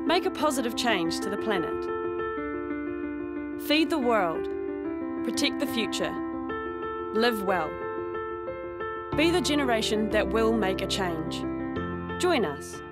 Make a positive change to the planet. Feed the world. Protect the future. Live well. Be the generation that will make a change. Join us.